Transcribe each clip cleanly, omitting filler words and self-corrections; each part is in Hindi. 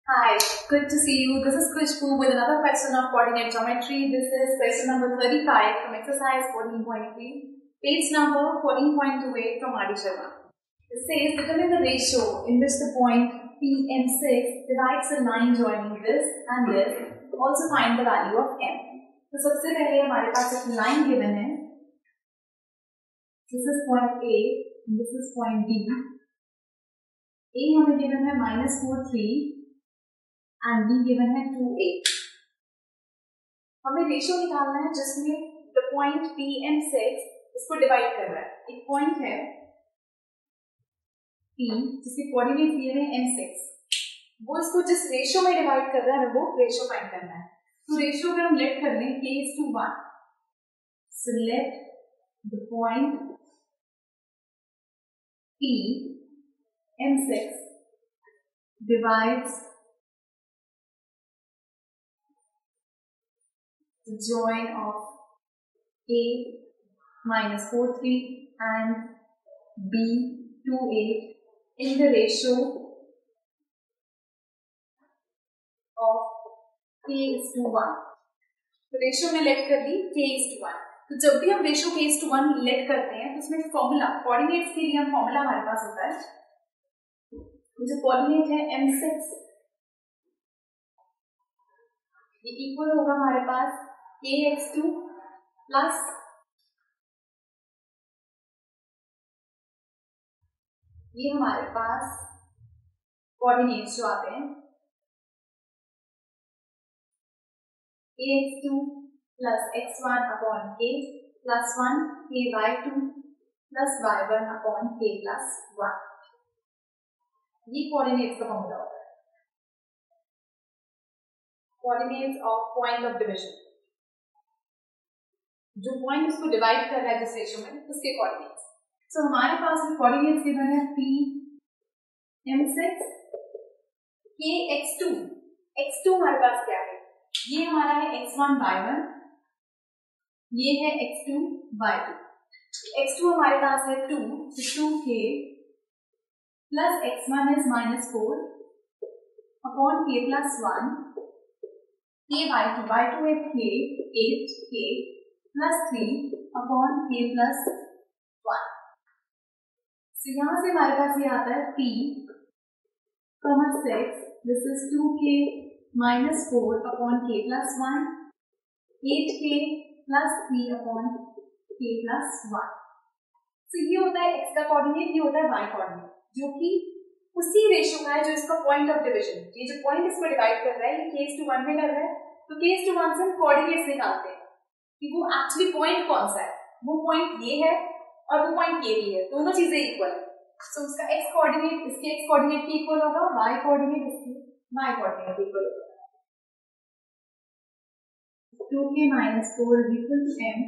Hi, good to see you. This is Krishpu with another question of coordinate geometry. This is question number 35 from exercise 14.3, page number 14.28 from Adi Sharma. It says, determine the ratio in which the point Pm6 divides a line joining this and this. Also find the value of m. तो सबसे पहले हमारे पास एक line given है. This is point A and this is point B. A हमें given है -4,3 and B given है 2,8. हमें रेशियो निकालना है जिसमें द पॉइंट Pm6 इसको डिवाइड कर रहा है. एक पॉइंट है P जिसके कोऑर्डिनेट दिए हैं M6, वो इसको जिस रेशियो में डिवाइड कर रहा है वो रेशियो फाइंड करना है. तो रेशियो अगर हम लेट कर लें k:1, so let the point Pm6 divides the join of A -4,3 and B 2,8 in the ratio of k:1. तो रेशियो में लेट कर ली k:1. तो जब भी हम रेशियो k:1 लेट करते हैं तो उसमें फॉर्मूला कोऑर्डिनेट्स के लिए हम फॉर्मूला हमारे पास होता है. जो कोऑर्डिनेट है m6 ये इक्वल होगा हमारे पास kx2 प्लस ये हमारे पास कोऑर्डिनेट्स जो आते हैं kx2 plus x1 upon k plus 1 ky2 plus y1 upon k plus 1. ये कोऑर्डिनेट्स का फॉर्मूला होता है. Coordinates of point of division, जो पॉइंट उसको डिवाइड कर रहा है जिस रेशियो में उसके कोऑर्डिनेट्स. सो हमारे पास कोऑर्डिनेट्स गिवन है Pm6 kx2. x2 हमारे पास क्या है? ये हमारा है x1 y1, ये है x2 y2. x2 हमारे पास है 2, so 2k plus x1 is -4 upon k plus 1, k y2 है k 8k plus 3 upon k plus 1. so यहाँ से हमारे पास ये आता है P, 6, this is 2k -4 upon k plus 1, 8k plus 3 upon k plus 1. so ये होता है x का कोऑर्डिनेट, ये होता है y कोऑर्डिनेट, जो कि उसी रेशियो का है जो इसका पॉइंट ऑफ डिवीजन. ये जो पॉइंट इसको डिवाइड कर रहा है ये k:1 में कर रहा है. तो k:1 से हम कोऑर्डिनेट्स निकालते हैं कि वो एक्चुअली पॉइंट कौन सा है. वो पॉइंट ये है और वो पॉइंट ये भी है, दोनों चीजें इक्वल है. सो उसका x कोऑर्डिनेट इसके x कोऑर्डिनेट के इक्वल होगा, y कोऑर्डिनेट इसके y कोऑर्डिनेट इक्वल होगा. 2k -4 is equal to m,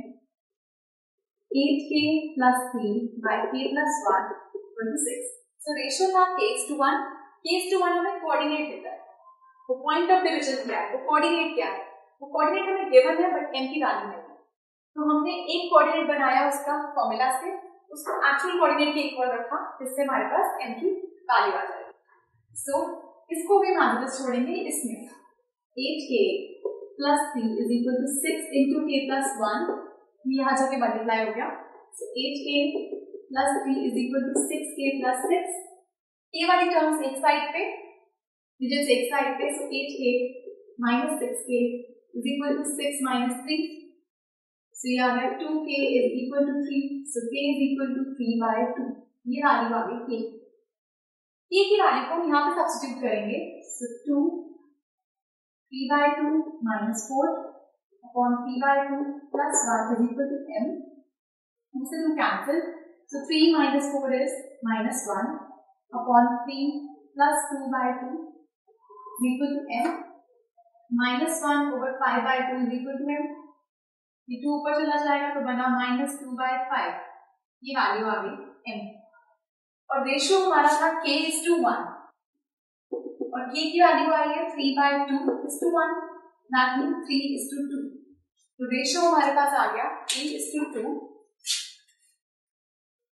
8k plus 3 by k plus 1 equal to 6. So ratio था k:1. k:1 हमें कोऑर्डिनेट देता है. वो पॉइंट ऑफ डिवीजन क्या है, वो कोऑर्डिनेट क्या है, वो कोऑर्डिनेट हमें गिवन है बट m की वैल्यू नहीं है. तो हमने एक कोऑर्डिनेट बनाया उसका फॉर्मूला से, उसको एक्चुअल कोऑर्डिनेट के इक्वल रखा जिससे हमारे पास m की वैल्यू आ जाएगी. सो इसको भी मान लो छोड़ेंगे. इसमें 8k plus 3 is equal to 6 into k plus 1, ये यहाँ जाके मल्टीप्लाई हो गया. So 8k plus 3 is equal to 6k plus 6. k वाली टर्म्स एक साइड पे, डिजिट्स एक साइड पे. So 8k minus 6k is equal to 6 minus 3. So ये आ गया 2k is equal to 3. So k is equal to 3 by 2. ये वैल्यू आ गई k. k की वैल्यू को हम यहाँ पे सब्स्टिट्यूट करेंगे. सो 2 3 by 2 minus 4 upon 3 by 2 plus 1 is equal to m. This will cancel. So 3 minus 4 is minus 1 upon 3 plus 2 by 2 is equal to m. Minus 1 over 5 by 2 is equal to m. ये 2 ऊपर चला जाएगा तो बना minus 2 by 5. ये वैल्यू आ गई m. और रेशियो हमारा था k:1 और k की वैल्यू आ रही है 3/2:1. That mean 3:2. तो रेशियो हमारे पास आ गया 3:2.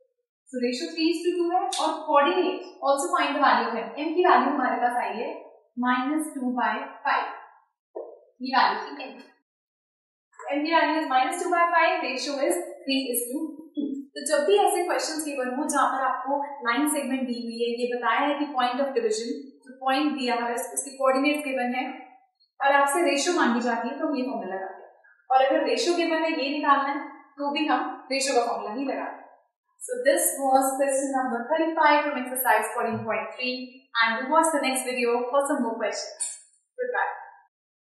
सो रेशियो 3:2 है. और coordinate also find the value है. m की वैल्यू हमारे पास आई है -2/5 ये वैल्यू थी n की वैल्यू इज -2/5, रेशियो इज 3:2। तो जब भी ऐसे क्वेश्चंस गिवन हो जहां पर आपको लाइन सेगमेंट दी हुई है, ये बताया है कि पॉइंट ऑफ डिवीजन जो पॉइंट दिया है उसकी कोऑर्डिनेट्स गिवन है और आपसे रेशियो मांगी जाती है तो हम ये फॉर्मूला लगाते हैं, और अगर रेशियो गिवन है ये निकालना है तो भी हम रेशियो का फॉर्मूला ही लगाते हैं। So this was question number 35 from exercise 14.3, and we watch the next video for some more questions. Goodbye.